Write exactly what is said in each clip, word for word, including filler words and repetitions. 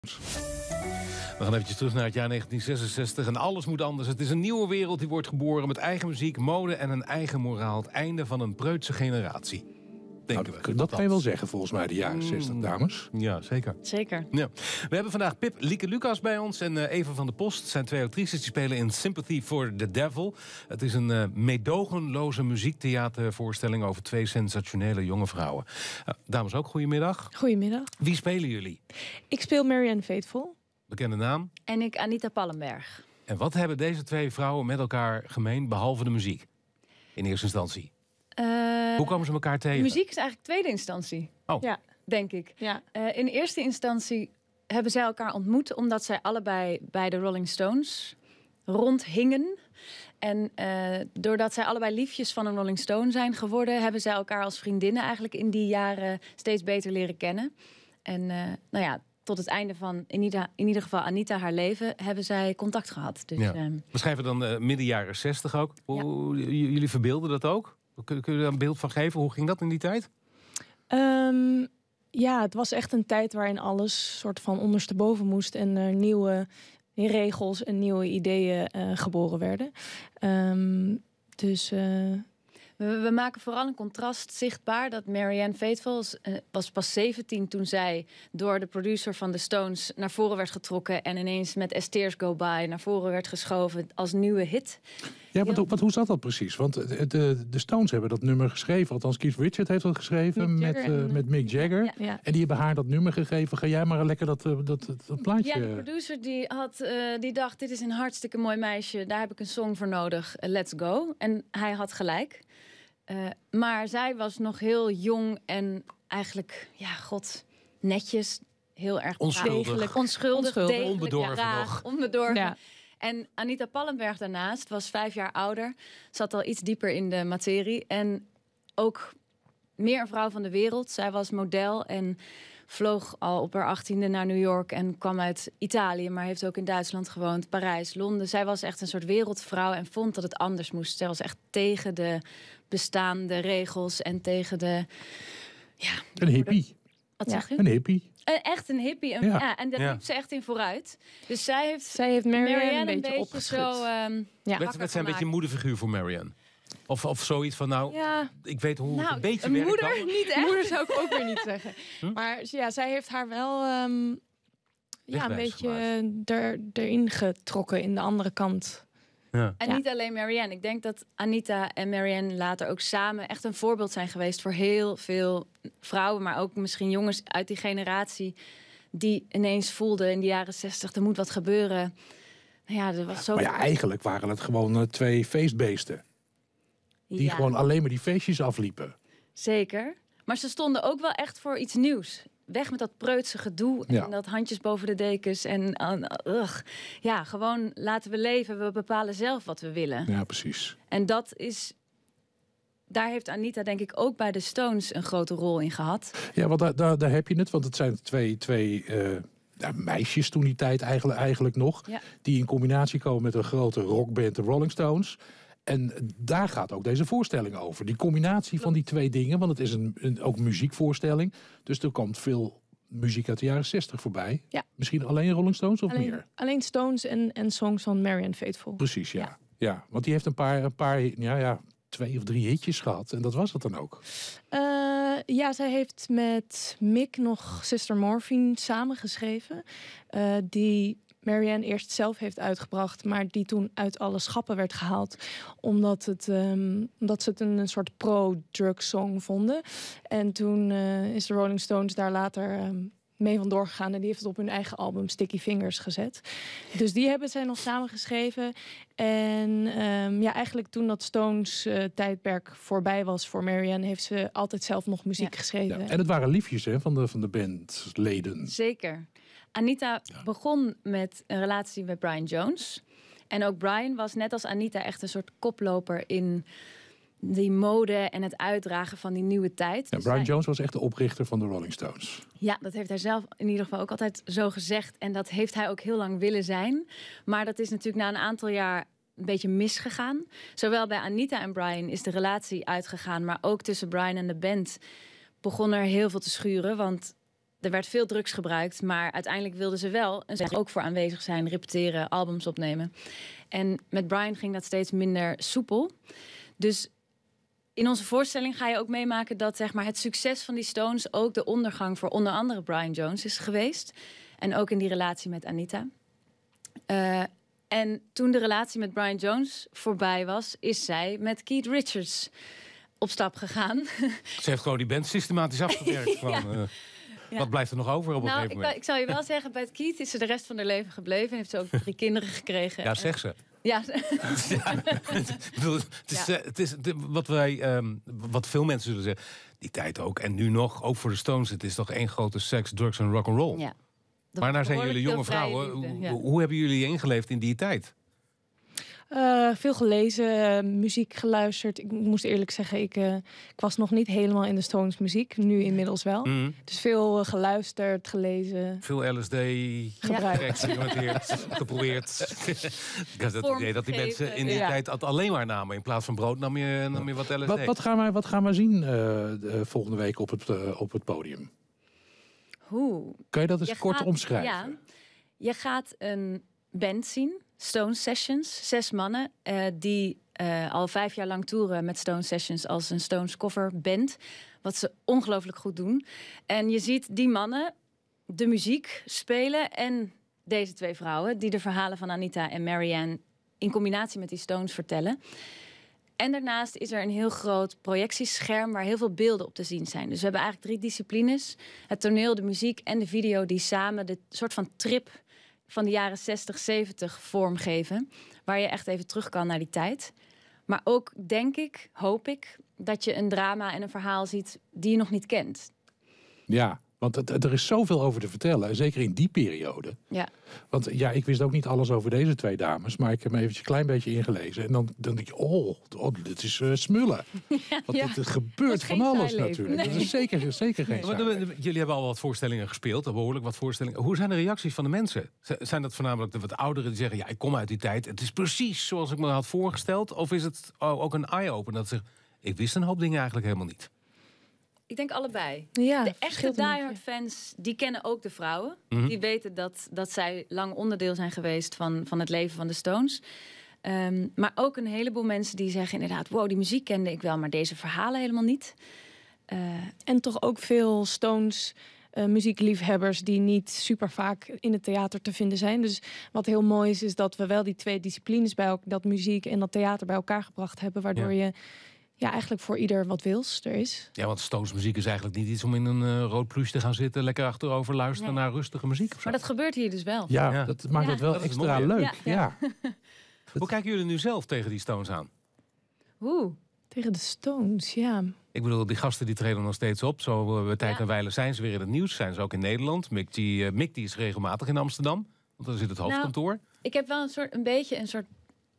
We gaan eventjes terug naar het jaar negentien zesenzestig en alles moet anders. Het is een nieuwe wereld die wordt geboren met eigen muziek, mode en een eigen moraal. Het einde van een preutse generatie. Nou, dat, we. dat kan je wel zeggen volgens mij, de jaren zestig, dames. Ja, zeker. Zeker. Ja. We hebben vandaag Pip Lieke Lucas bij ons en uh, Eva van der Post. Het zijn twee actrices die spelen in Sympathy for the Devil. Het is een uh, meedogenloze muziektheatervoorstelling over twee sensationele jonge vrouwen. Uh, dames ook, goedemiddag. Goedemiddag. Wie spelen jullie? Ik speel Marianne Faithfull. Bekende naam? En ik Anita Pallenberg. En wat hebben deze twee vrouwen met elkaar gemeen, behalve de muziek? In eerste instantie. Uh, Hoe komen ze elkaar tegen? Muziek is eigenlijk tweede instantie. Oh. Ja, denk ik. Ja. Uh, in eerste instantie hebben zij elkaar ontmoet omdat zij allebei bij de Rolling Stones rondhingen. En uh, doordat zij allebei liefjes van een Rolling Stone zijn geworden, hebben zij elkaar als vriendinnen eigenlijk in die jaren steeds beter leren kennen. En uh, nou ja, tot het einde van in ieder, in ieder geval Anita haar leven hebben zij contact gehad. Dus, ja. um, We schrijven dan uh, midden jaren zestig ook. Hoe, ja. Jullie verbeelden dat ook? Kun, kun je daar een beeld van geven? Hoe ging dat in die tijd? Um, ja, het was echt een tijd waarin alles soort van ondersteboven moest en er nieuwe regels en nieuwe ideeën uh, geboren werden. Um, dus uh, we, we maken vooral een contrast zichtbaar dat Marianne Faithfull was, uh, was pas zeventien toen zij door de producer van de Stones naar voren werd getrokken en ineens met As Tears Go By naar voren werd geschoven als nieuwe hit. Ja, wat, wat, hoe zat dat precies? Want de, de Stones hebben dat nummer geschreven. Althans, Keith Richards heeft dat geschreven met, uh, met Mick Jagger. Ja, ja. En die hebben haar dat nummer gegeven. Ga jij maar lekker dat, dat, dat, dat plaatje... Ja, de producer die, had, uh, die dacht, dit is een hartstikke mooi meisje. Daar heb ik een song voor nodig. Uh, let's go. En hij had gelijk. Uh, maar zij was nog heel jong en eigenlijk, ja, god, netjes. Heel erg onschuldig. Degelijk, onschuldig, onschuldig. degelijk, Onbedorven ja, nog. Onbedorven. Ja. En Anita Pallenberg daarnaast was vijf jaar ouder. Zat al iets dieper in de materie. En ook meer een vrouw van de wereld. Zij was model en vloog al op haar achttiende naar New York. En kwam uit Italië, maar heeft ook in Duitsland gewoond. Parijs, Londen. Zij was echt een soort wereldvrouw en vond dat het anders moest. Zij was echt tegen de bestaande regels en tegen de... Ja, een hippie. Wat ja. zeg je? Een hippie. Een, echt een hippie. Een, ja. Ja, en daar ja. liep ze echt in vooruit. Dus zij heeft, zij heeft Marianne, Marianne een beetje, beetje opgeschud. Zo, um, ja. Werd, werd zij een beetje een moederfiguur voor Marianne? Of, of zoiets van, nou, ja. ik weet hoe nou, het een beetje een werkt. moeder dan. niet echt. Moeder zou ik ook weer niet zeggen. Hm? Maar ja, zij heeft haar wel um, ja, een beetje gemaakt. er, erin getrokken in de andere kant. Ja. En ja. niet alleen Marianne. Ik denk dat Anita en Marianne later ook samen echt een voorbeeld zijn geweest voor heel veel vrouwen, maar ook misschien jongens uit die generatie die ineens voelden in de jaren zestig, er moet wat gebeuren. Ja, er was zo. Maar ja, eigenlijk waren het gewoon uh, twee feestbeesten. Die ja, gewoon alleen maar die feestjes afliepen. zeker. Maar ze stonden ook wel echt voor iets nieuws. Weg met dat preutse gedoe en Ja. dat handjes boven de dekens. En uh, ugh. Ja, gewoon laten we leven. We bepalen zelf wat we willen. Ja, precies. En dat is... Daar heeft Anita denk ik ook bij de Stones een grote rol in gehad. Ja, want daar, daar, daar heb je het. Want het zijn twee, twee uh, ja, meisjes toen die tijd eigenlijk, eigenlijk nog. Ja. Die in combinatie komen met een grote rockband, de Rolling Stones. En daar gaat ook deze voorstelling over. Die combinatie van die twee dingen. Want het is een, een, ook een muziekvoorstelling. Dus er komt veel muziek uit de jaren zestig voorbij. Ja. Misschien alleen Rolling Stones of alleen, meer? Alleen Stones en, en songs van Marianne Faithfull. Precies, ja. Ja. ja. Want die heeft een paar, een paar ja, ja, twee of drie hitjes gehad. En dat was het dan ook. Uh, ja, zij heeft met Mick nog Sister Morphine samengeschreven. Uh, die Marianne eerst zelf heeft uitgebracht, maar die toen uit alle schappen werd gehaald. Omdat, het, um, omdat ze het een, een soort pro-drug song vonden. En toen uh, is de Rolling Stones daar later um, mee vandoor gegaan. En die heeft het op hun eigen album Sticky Fingers gezet. Dus die hebben zij nog samengeschreven. En um, ja, eigenlijk toen dat Stones uh, tijdperk voorbij was voor Marianne, heeft ze altijd zelf nog muziek Ja. geschreven. Ja. En het waren liefjes hè, van de, van de bandleden. Zeker. Anita ja. begon met een relatie met Brian Jones. En ook Brian was net als Anita echt een soort koploper in die mode en het uitdragen van die nieuwe tijd. Ja, dus Brian hij... Jones was echt de oprichter van de Rolling Stones. Ja, dat heeft hij zelf in ieder geval ook altijd zo gezegd. En dat heeft hij ook heel lang willen zijn. Maar dat is natuurlijk na een aantal jaar een beetje misgegaan. Zowel bij Anita en Brian is de relatie uitgegaan, maar ook tussen Brian en de band begon er heel veel te schuren. Want er werd veel drugs gebruikt, maar uiteindelijk wilden ze wel en ze ook voor aanwezig zijn, repeteren, albums opnemen. En met Brian ging dat steeds minder soepel. Dus in onze voorstelling ga je ook meemaken dat zeg maar, het succes van die Stones ook de ondergang voor onder andere Brian Jones is geweest. En ook in die relatie met Anita. Uh, en toen de relatie met Brian Jones voorbij was, is zij met Keith Richards op stap gegaan. Ze heeft gewoon die band systematisch afgewerkt. Van, ja. uh, ja. Wat blijft er nog over op een nou, gegeven moment? Ik, ik zal je wel zeggen, bij Keith is ze de rest van haar leven gebleven. En heeft ze ook drie kinderen gekregen. Ja, zeg ze. Ja. ja. Het is, ja. het is wat, wij, um, wat veel mensen zullen zeggen. Die tijd ook. En nu nog, ook voor de Stones. Het is toch één grote seks, drugs en rock'n'roll. Ja. Maar daar zijn jullie jonge vrouwen. Hoe, ja. hoe hebben jullie ingeleefd in die tijd? Uh, veel gelezen, uh, muziek geluisterd. Ik moest eerlijk zeggen, ik, uh, ik was nog niet helemaal in de Stones muziek. Nu inmiddels wel. Mm. Dus veel uh, geluisterd, gelezen. Veel L S D gebruikt, experimenteerd, geprobeerd. Ik had het idee dat die mensen in die ja. tijd alleen maar namen. In plaats van brood nam je, nam je wat L S D. Wat, wat, gaan, we, wat gaan we zien uh, de volgende week op het, uh, op het podium? Hoe? Kan je dat eens je kort gaat, omschrijven? Ja, je gaat een band zien. Stone Sessions, zes mannen uh, die uh, al vijf jaar lang toeren met Stone Sessions als een Stones cover band. Wat ze ongelooflijk goed doen. En je ziet die mannen de muziek spelen en deze twee vrouwen die de verhalen van Anita en Marianne in combinatie met die Stones vertellen. En daarnaast is er een heel groot projectiescherm waar heel veel beelden op te zien zijn. Dus we hebben eigenlijk drie disciplines. Het toneel, de muziek en de video die samen de soort van trip van de jaren zestig, zeventig vormgeven. Waar je echt even terug kan naar die tijd. Maar ook, denk ik, hoop ik, dat je een drama en een verhaal ziet die je nog niet kent. Ja, want het, er is zoveel over te vertellen. Zeker in die periode. Ja. Want ja, ik wist ook niet alles over deze twee dames. Maar ik heb me eventjes een klein beetje ingelezen. En dan, dan denk je, oh, oh dit is uh, smullen. Ja, want ja. het, het gebeurt van alles natuurlijk. Nee. Dat is zeker, zeker geen maar de, de, Jullie hebben al wat voorstellingen gespeeld. Behoorlijk wat voorstellingen. Hoe zijn de reacties van de mensen? Zijn dat voornamelijk de wat ouderen die zeggen, ja, ik kom uit die tijd. Het is precies zoals ik me had voorgesteld. Of is het ook een eye-opener dat ze, ik wist een hoop dingen eigenlijk helemaal niet? Ik denk allebei. Ja, de echte diehard fans, die kennen ook de vrouwen. Mm-hmm. Die weten dat, dat zij lang onderdeel zijn geweest van, van het leven van de Stones. Um, maar ook een heleboel mensen die zeggen inderdaad, wow, die muziek kende ik wel, maar deze verhalen helemaal niet. Uh, en toch ook veel Stones uh, muziekliefhebbers die niet super vaak in het theater te vinden zijn. Dus wat heel mooi is, is dat we wel die twee disciplines bij elkaar, dat muziek en dat theater bij elkaar gebracht hebben, waardoor ja. je ja, eigenlijk voor ieder wat wils er is. Ja, want Stones muziek is eigenlijk niet iets om in een uh, rood pluche te gaan zitten, lekker achterover luisteren nee. naar rustige muziek. Of zo. Maar dat gebeurt hier dus wel. Ja, ja. dat maakt ja. het wel dat extra mooi, leuk. Ja. Ja. Ja. Hoe kijken jullie nu zelf tegen die Stones aan? Hoe? Tegen de Stones, ja. Ik bedoel, die gasten die treden nog steeds op. Zo uh, tijd ja. en wijle zijn ze weer in het nieuws. Zijn ze ook in Nederland. Mick, die, uh, Mick die is regelmatig in Amsterdam. Want daar zit het hoofdkantoor. Nou, ik heb wel een soort, een beetje een soort,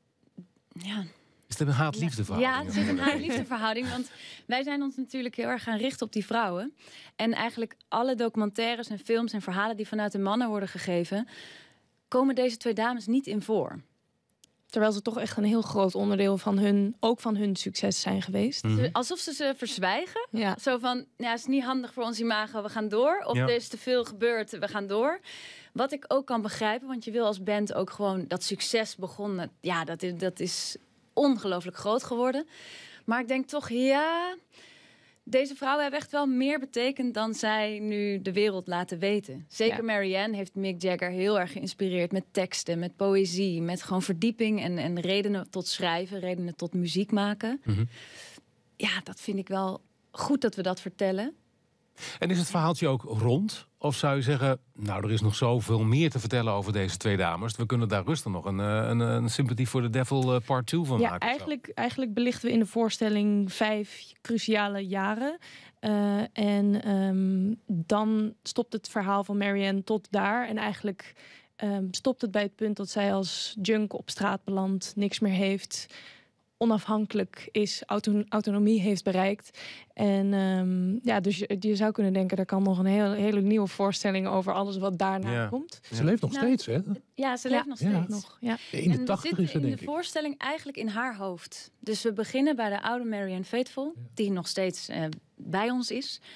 ja. Is het een haat-liefde verhouding? Ja, het zit een haat-liefde verhouding. Want wij zijn ons natuurlijk heel erg gaan richten op die vrouwen. En eigenlijk alle documentaires en films en verhalen die vanuit de mannen worden gegeven, komen deze twee dames niet in voor. Terwijl ze toch echt een heel groot onderdeel van hun, ook van hun succes zijn geweest. Mm-hmm. Alsof ze ze verzwijgen. Ja. Zo van, ja, het is niet handig voor ons imago, we gaan door. Of ja. er is te veel gebeurd, we gaan door. Wat ik ook kan begrijpen, want je wil als band ook gewoon dat succes begonnen. Ja, dat is, dat is ongelooflijk groot geworden. Maar ik denk toch, ja, deze vrouwen hebben echt wel meer betekend dan zij nu de wereld laten weten. Zeker ja. Marianne heeft Mick Jagger heel erg geïnspireerd met teksten, met poëzie, met gewoon verdieping en, en redenen tot schrijven, redenen tot muziek maken. Mm-hmm. Ja, dat vind ik wel goed dat we dat vertellen. En is het verhaaltje ook rond? Of zou je zeggen, nou, er is nog zoveel meer te vertellen over deze twee dames. We kunnen daar rustig nog een, een, een Sympathy for the Devil part twee van ja, maken. Eigenlijk, eigenlijk belichten we in de voorstelling vijf cruciale jaren. Uh, en um, dan stopt het verhaal van Marianne tot daar. En eigenlijk um, stopt het bij het punt dat zij als junk op straat belandt, niks meer heeft, onafhankelijk is, auto- autonomie heeft bereikt. En um, ja, dus je, je zou kunnen denken, er kan nog een heel, hele nieuwe voorstelling over alles wat daarna ja. komt. Ze leeft nog nou, steeds, hè? Ja, ze leeft ja. nog steeds. Ja. Nog, ja. In de tachtig is ze, denk ik. In de voorstelling eigenlijk in haar hoofd. Dus we beginnen bij de oude Marianne Faithfull, ja. die nog steeds uh, bij ons is.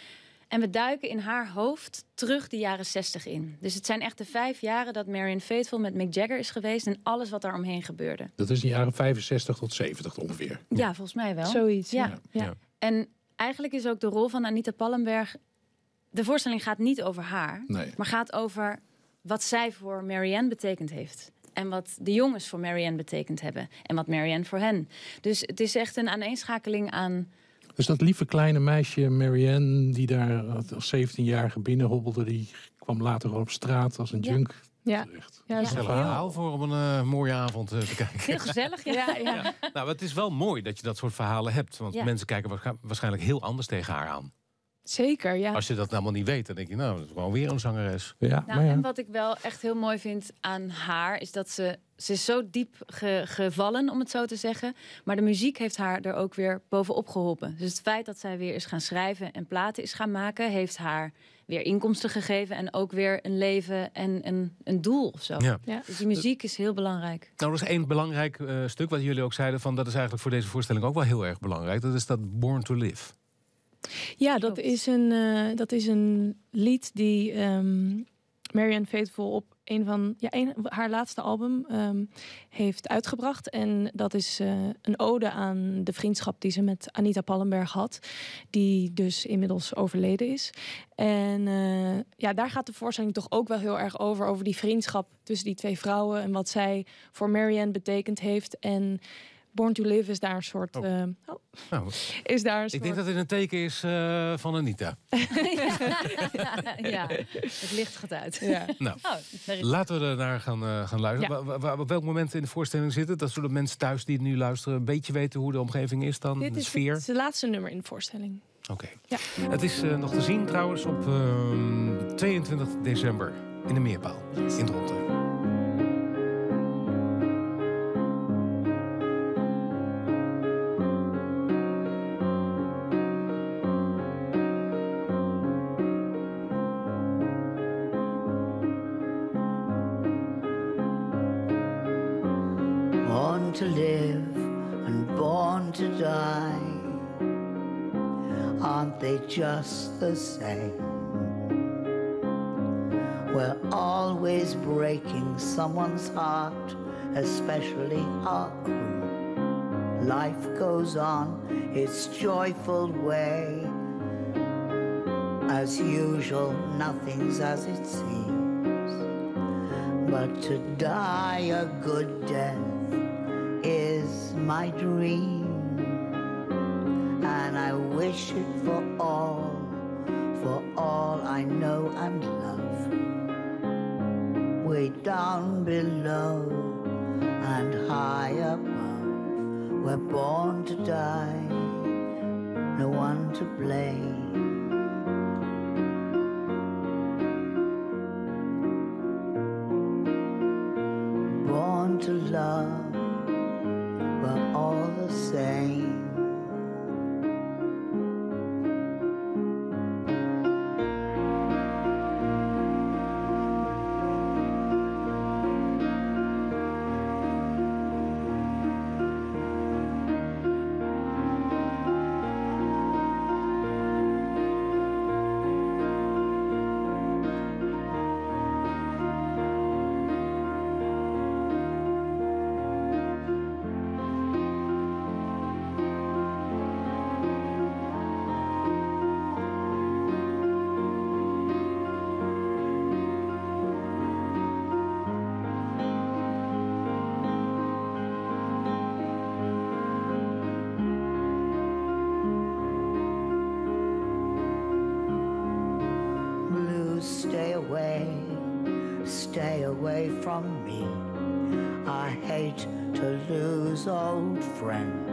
En we duiken in haar hoofd terug de jaren zestig in. Dus het zijn echt de vijf jaren dat Marianne Faithfull met Mick Jagger is geweest en alles wat daar omheen gebeurde. Dat is de jaren vijfenzestig tot zeventig ongeveer. Ja, volgens mij wel. Zoiets. Ja. Ja. Ja. Ja. En eigenlijk is ook de rol van Anita Pallenberg... De voorstelling gaat niet over haar, Nee. maar gaat over wat zij voor Marianne betekend heeft. En wat de jongens voor Marianne betekend hebben. En wat Marianne voor hen. Dus het is echt een aaneenschakeling aan... Dus dat lieve kleine meisje Marianne, die daar als zeventienjarige binnenhobbelde, die kwam later gewoon op straat als een Ja. junk Ja. terecht. Ja, Ja. dat is Een heel- verhaal voor om een uh, mooie avond uh, te kijken. Heel gezellig, ja. Ja, ja. Ja. Nou, het is wel mooi dat je dat soort verhalen hebt. Want Ja. mensen kijken waarsch- waarschijnlijk heel anders tegen haar aan. Zeker, ja. Als je dat allemaal niet weet, dan denk je, nou, dat is gewoon weer een zangeres. Ja, Nou, maar ja. en wat ik wel echt heel mooi vind aan haar... is dat ze, ze is zo diep ge- gevallen, om het zo te zeggen. Maar de muziek heeft haar er ook weer bovenop geholpen. Dus het feit dat zij weer is gaan schrijven en platen is gaan maken... heeft haar weer inkomsten gegeven en ook weer een leven en een, een doel of zo. Ja. Ja. Dus die muziek is heel belangrijk. Nou, er is één belangrijk uh, stuk wat jullie ook zeiden... van dat is eigenlijk voor deze voorstelling ook wel heel erg belangrijk. Dat is dat Born to Live. Ja, dat Klopt. is een, uh, dat is een lied die um, Marianne Faithfull op een van ja, een, haar laatste album um, heeft uitgebracht. En dat is uh, een ode aan de vriendschap die ze met Anita Pallenberg had. Die dus inmiddels overleden is. En uh, ja, daar gaat de voorstelling toch ook wel heel erg over. Over die vriendschap tussen die twee vrouwen. En wat zij voor Marianne betekend heeft. En Born to Live is daar een soort... Oh. Uh, oh, Nou, is daar een ik soort... denk dat dit een teken is uh, van Anita. Ja, het licht gaat uit. Ja. Nou, Oh, daar is- laten we er naar gaan, uh, gaan luisteren. Ja. Wa- wa- op welk moment in de voorstelling zit het? Dat zodat mensen thuis die nu luisteren... een beetje weten hoe de omgeving is dan, Dit de is sfeer? het, het laatste nummer in de voorstelling. Oké. Ja. Het is uh, nog te zien trouwens op uh, tweeëntwintig december in de Meerpaal in Dronten. Born to live and born to die, aren't they just the same? We're always breaking someone's heart, especially our crew. Life goes on its joyful way. As usual, nothing's as it seems. But to die a good death is my dream, and I wish it for all, for all I know and love. Way down below and high above, we're born to die, no one to blame. Born to love, we're all the same. Stay away, stay away from me. I hate to lose old friends.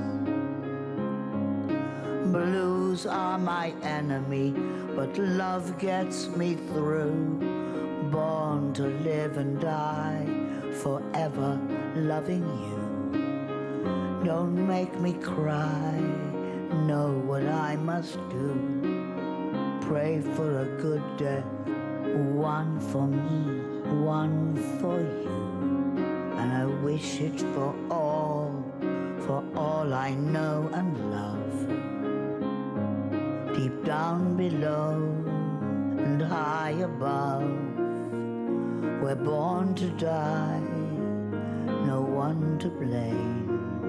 Blues are my enemy, but love gets me through. Born to live and die, forever loving you. Don't make me cry, know what I must do. Pray for a good death, one for me, one for you. And I wish it for all, for all I know and love. Deep down below above. We're born to die, no one to blame.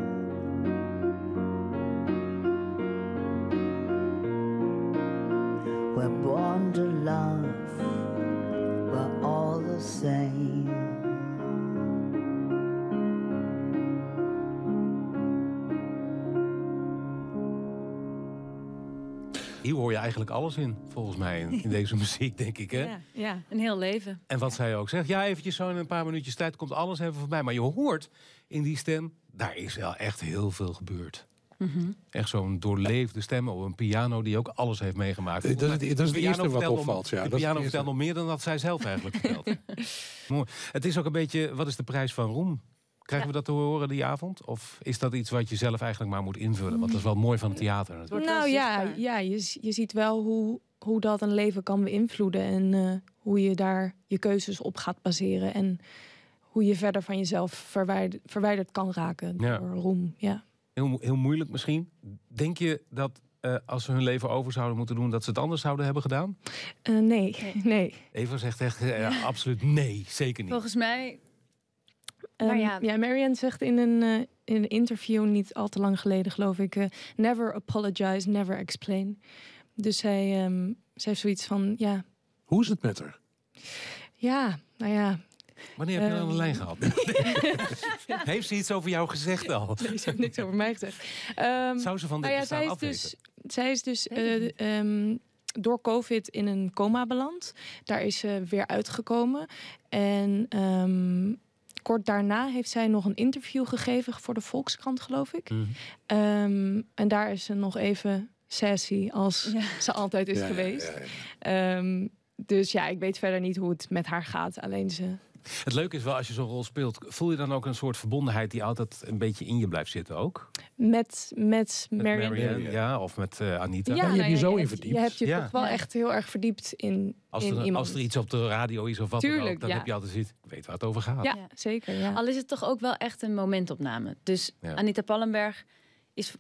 We're born to love, we're all the same. Hier hoor je eigenlijk alles in, volgens mij, in, in deze muziek, denk ik. Hè? Ja, ja, een heel leven. En wat zij ook zegt, ja, eventjes zo in een paar minuutjes tijd komt alles even voorbij. Maar je hoort in die stem, daar is wel echt heel veel gebeurd. Mm-hmm. Echt zo'n doorleefde stem op een piano die ook alles heeft meegemaakt. Dat is, dat is het piano eerste wat vertelt opvalt. Nog, Ja, de dat is piano het vertelt nog meer dan dat zij zelf eigenlijk vertelt. Mooi. Het is ook een beetje, wat is de prijs van roem? Krijgen Ja. we dat te horen die avond? Of is dat iets wat je zelf eigenlijk maar moet invullen? Want dat is wel mooi van het theater natuurlijk. Wordt wel Nou ja, zichtbaar. ja je, z- je ziet wel hoe, hoe dat een leven kan beïnvloeden. En eh, hoe je daar je keuzes op gaat baseren. En hoe je verder van jezelf verwijderd, verwijderd kan raken door Ja. roem. Ja. Heel, mo- heel moeilijk misschien. Denk je dat uh, als ze hun leven over zouden moeten doen, dat ze het anders zouden hebben gedaan? Uh, nee, Nee. nee. Eva zegt echt uh, absoluut nee, zeker niet. Volgens mij, Um, Maar ja, ja. Marianne zegt in een, uh, in een interview niet al te lang geleden, geloof ik, uh, never apologize, never explain. Dus zij, um, zij heeft zoiets van, ja, Hoe is het met haar? ja, nou ja. Wanneer heb je Um, aan de lijn gehad? Heeft ze iets over jou gezegd al? Nee, ze heeft niks over mij gezegd. Um, Zou ze van dit nou ja, bestaan zij is afweten? dus, zij is dus Weet ik uh, um, door COVID in een coma beland. Daar is ze weer uitgekomen. En um, kort daarna heeft zij nog een interview gegeven voor de Volkskrant, geloof ik. Mm. Um, en daar is ze nog even sassy als Ja. ze altijd is Ja, ja, geweest. ja, ja. Um, dus ja, ik weet verder niet hoe het met haar gaat. Alleen ze... Het leuke is wel, als je zo'n rol speelt, voel je dan ook een soort verbondenheid die altijd een beetje in je blijft zitten ook? Met, met Met Marianne. Marianne, ja, of met uh, Anita. Ja, je hebt je zo in hebt- verdiept. Je hebt je Ja. toch wel Ja. echt heel erg verdiept in, Als in er, iemand. als er iets op de radio is of wat dan Tuurlijk, ook, dan ja. heb je altijd zoiets, ik weet waar het over gaat. Ja, Ja. zeker. Ja. al is het toch ook wel echt een momentopname. Dus Ja. Anita Pallenberg is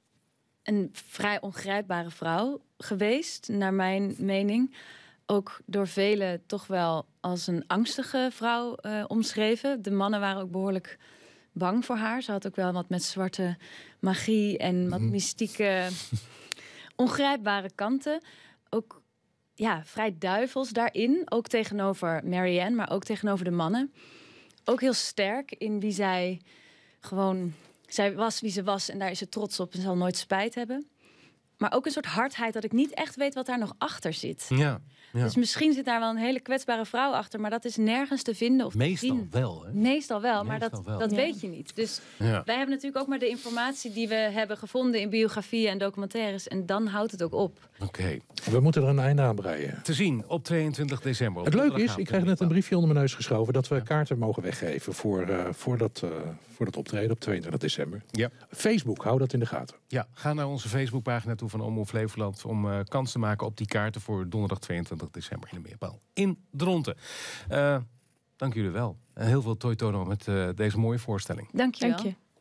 een vrij ongrijpbare vrouw geweest, naar mijn mening. Ook door velen toch wel als een angstige vrouw uh, omschreven. De mannen waren ook behoorlijk bang voor haar. Ze had ook wel wat met zwarte magie en wat Mhm. mystieke, ongrijpbare kanten. Ook ja, vrij duivels daarin. Ook tegenover Marianne, maar ook tegenover de mannen. Ook heel sterk in wie zij gewoon... Zij was wie ze was en daar is ze trots op en zal nooit spijt hebben. Maar ook een soort hardheid dat ik niet echt weet wat daar nog achter zit. Ja, ja. Dus misschien zit daar wel een hele kwetsbare vrouw achter, maar dat is nergens te vinden of te Meestal zien. wel, hè? Meestal wel, maar Meestal dat, wel. dat Ja. weet je niet. Dus Ja. wij hebben natuurlijk ook maar de informatie die we hebben gevonden in biografieën en documentaires. En dan houdt het ook op. Oké. We moeten er een einde aan breien. Te zien op tweeëntwintig december. Op Het leuke is, donderdagavond ik krijg net een in briefje onder mijn neus geschoven dat we kaarten mogen weggeven voor, uh, voor, dat, uh, voor dat optreden op tweeëntwintig december. Ja. Facebook, hou dat in de gaten. Ja, ga naar onze Facebookpagina toe van Omroep Flevoland om uh, kans te maken op die kaarten voor donderdag tweeëntwintig december in de Meerpaal in Dronten. Uh, dank jullie wel. En heel veel toi tono met uh, deze mooie voorstelling. Dank je wel. Dank je.